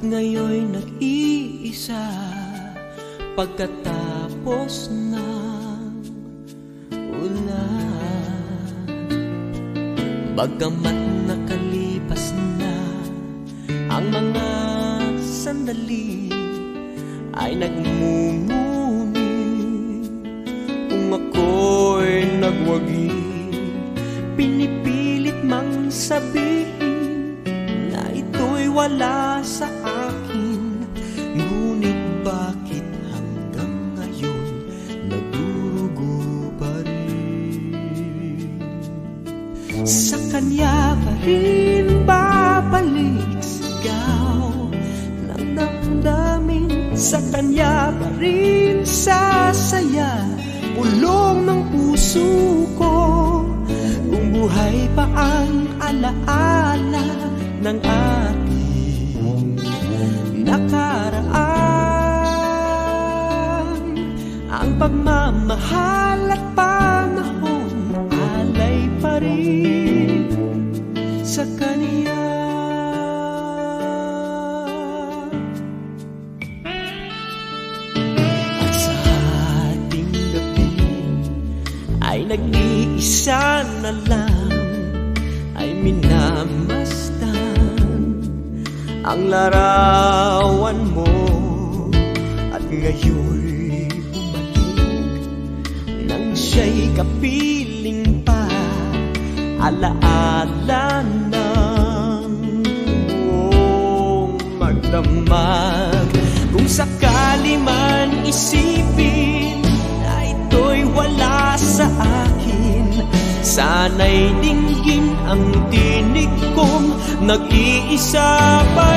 ngayon'y nag-iisa pagkatapos ng ulan. Bagamat nakalipas na ang mga sandali, ay nagmumuni kung ako'y nagwagi. Pinipilit mang sabihin na ito'y wala sa akin, ngunit bakit hanggang ngayon nagdurugo pa rin? Sa kanya pa rin babalik sigaw ng damdamin, sa kanya pa rin sasaya pulong ng puso ko. Kung buhay pa ang alaala ng ating nakaraan, ang pagmamahal at panahon alay pa rin sa kanya. At sa ating gabi ay nag-iisa na lang, ay minamasdan ang larawan mo. At ngayon'y bumalik nang siya'y kapiling pa, alaala ng buong magdamag. Kung sakali man isipin na ito'y wala sa akin, sana'y dinggin ang tinig kong nag-iisa pa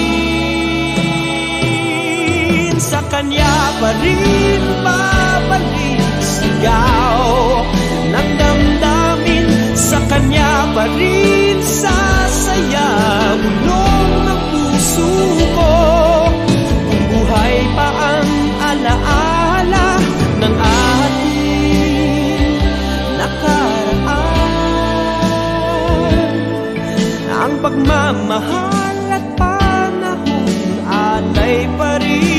rin. Sa kanya pa rin babalik sigaw ng damdamin, sa kanya pa rin sasaya bulong ng puso ko. Kung buhay pa ang alaala ng ating nakaraan, ang pagmamahal at panahon alay pa rin